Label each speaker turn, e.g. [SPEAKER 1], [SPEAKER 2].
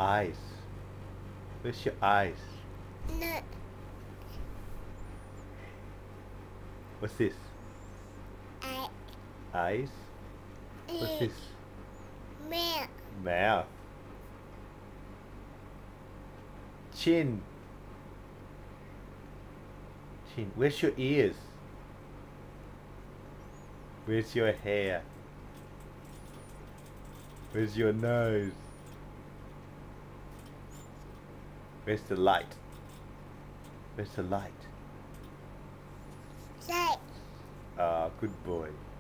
[SPEAKER 1] eyes? Where's your eyes?
[SPEAKER 2] No.
[SPEAKER 1] What's this?
[SPEAKER 2] I.
[SPEAKER 1] Eyes? What's this?
[SPEAKER 2] Milk.
[SPEAKER 1] Mouth. Chin. Chin. Where's your ears? Where's your hair? Where's your nose? Where's the light? Where's the light?
[SPEAKER 2] Say.
[SPEAKER 1] Ah, good boy.